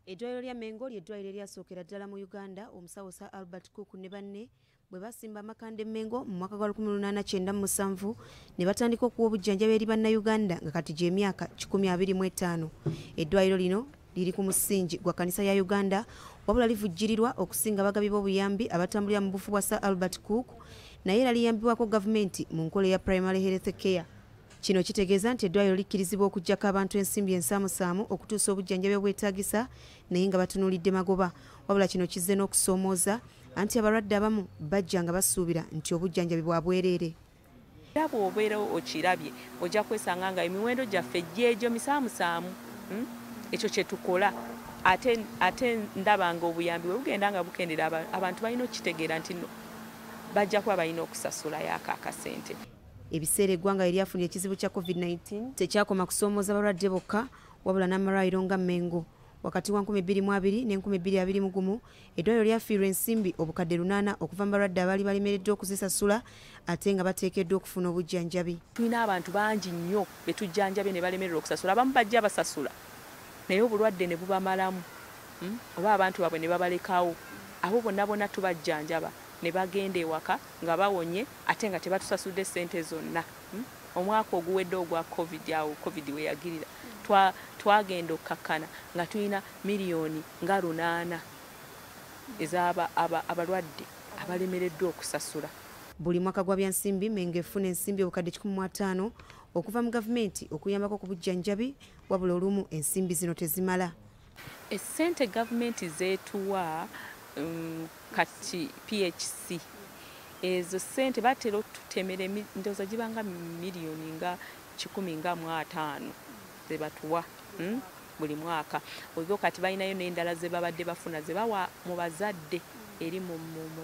Eddwaliro lya Mengo ly'eddwaliro eryasookera ddala mu Uganda omusawo Sir Albert Cook ne banne bwe basimba amakande Mengo mu mwaka gwa 1897 ne batandika okuwa obujjanjabi eri bannayuganda nga kati gy'emyaka 125. Eddwaliro lino liri ku musingi gwa kkanisa ya Uganda wabula livujjirirwa okusinga abagabi b'obuyambi abatambulira mu bufu bwa Sir Albert Cook naye era liyambibwako gavumenti mu nkola ya primary health care. Kino kitegeeza nti eddwaliro likkirizibwa okuggyako abantu ensimbi ensaamusaamu okutuusa obujjanjabi obwetaagisa naye nga batunuulidde magoba. Wabula kino kizze n'okusoomooza anti abalwadde abamu bajja nga basuubira nti obujjanjabi bwa bwereere. Era bw'obeera okirabye ojja kwesanga nga emiwendo gyaffe gy'egyo misaamusaamu. Ekyo kye tukola ate ndaba nga obuyambi bwe bugenda nga bukendera abantu balina okitegeera nti no bajja kuba balina okusasula yaako akasente. Ebiseera eggwanga eryafunye ekizibu kya COVID-19 tekyakoma kusoomooza abalwadde bokka wabula n'amalwaliro nga Mengo. Wakati wa 2020 ne 2021 eddwaliro lyafiirwa ensimbi obukadde 800 okuva mu balwadde abaali balemereddwa okuzisasula ate nga bateekeddwa okufuna obujjanjabi. Tulina abantu bangi nnyo be tujjanjabye ne balemererwa okusasula. Abamu bajja basasula naye obulwadde ne bubamalamu oba abantu baabwe ne babalekawo. Abo bonna tubajjanjaba ne bagenda ewaka nga bawonye ate nga tebatusasudde ssente zonna. Omwaka oguwedde ogwa COVID we yagirira twagenda okkakkana nga tulina miliyoni nga 800 ez'aba abalwadde abalemereddwa okusasula. Buli mwaka gwa byansimbi Mengo efuna ensimbi obukadde 1500 okuva mu gavumenti okuyambako ku bujjanjabi wabula olumu ensimbi zino tezimala. Essente gavumenti zeetuwa kati PHC ezo sente batera otutemera ndowooza gibanga miliyoni nga 15 ze batuwa buli mwaka. Olwo kati balinayo n'endala ze babadde bafuna ze bawa mu bazadde eri mu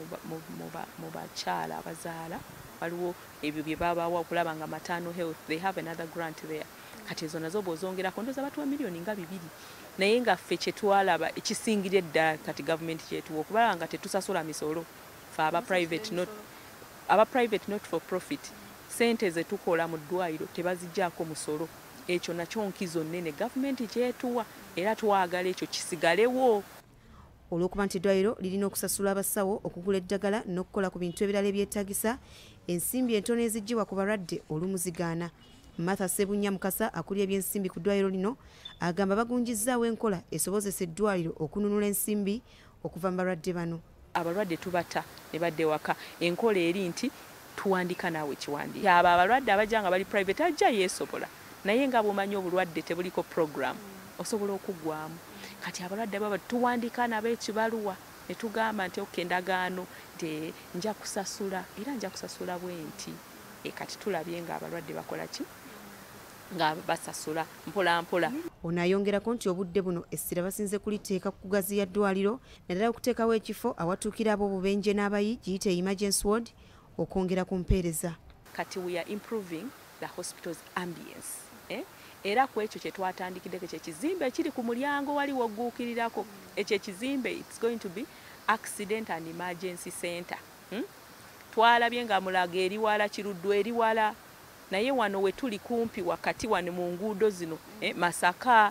bakyala abazaala waliwo ebyo bye babawa okulaba nga maternal health they have another grant there. Kati ezo nazo bw'ozongerako ndowooza batuwa miliyoni nga 2. Naye nga ffe kye twalaba ekisingire ddala kati gavumenti kyetuwa okubalaba nga tetusasula misolo fe aba private not for profit. Sente ze tukola mu ddwaliro tebaziggyako musolo. Ekyo nakyo nkizo nnene gavumenti kyetuwa era twagala ekyo kisigalewo. Olw'okuba nti eddwaliro lirina okusasula abasawo okugula eddagala n'okukola ku bintu ebirala ebyetaagisa, ensimbi entono eziggyibwa ku balwadde olumu zigaana. Martha Sebunya Mukasa akulira ebyensimbi ku ddwaliro lino agamba bagunjizzaawo enkola esobozesa eddwaliro okununula ensimbi okuva mu balwadde bano. Abalwadde tubata ne badde waka. Enkola eri nti tuwandika naawe kiwandiika. Abo abalwadde abajja nga bali private ajja yeesobola naye nga bw'omanyi obulwadde tebuliko program osobola okuggwamu. Kati abalwadde baba tuwandika nabo ekibaluwa ne tugamba nti endagaano nti nja kusasula era nja kusasula bwenti. Kati tulabye nga abalwadde bakola ki nga basasula mpola mpola. Ono ayongerako nti obudde buno essira basinze kuliteeka ku kugaziya ddwaliro naddala okuteekawo ekifo awatuukira ab'obubenje n'abayi giyite emergency ward okwongera ku mpeereza. Kati we are improving the hospital's ambience. Era ku ekyo kye twatandikiddeko kyekizimbe ekiri ku mulyango wali wogguukirirako. Ekyo ekizimbe it's going to be accident and emergency center. Twalabye nga Mulago eri wala, Kiruddu eri wala, naye wano we tuli kumpi wakati wano mu nguudo zino Masaka,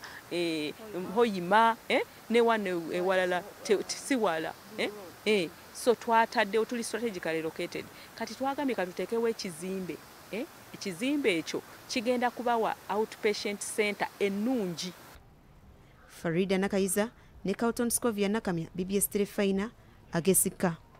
Hoyima ne wano ewalala si wala. So twataddewo tuli strategically located. Kati twagambye katuteekewo ekizimbe. Ekizimbe ekyo kigenda kubawa outpatient center ennungi. Farida Nakayiza ne Carlton Scovia Nakamya, BBS Telefina, Ageesigika.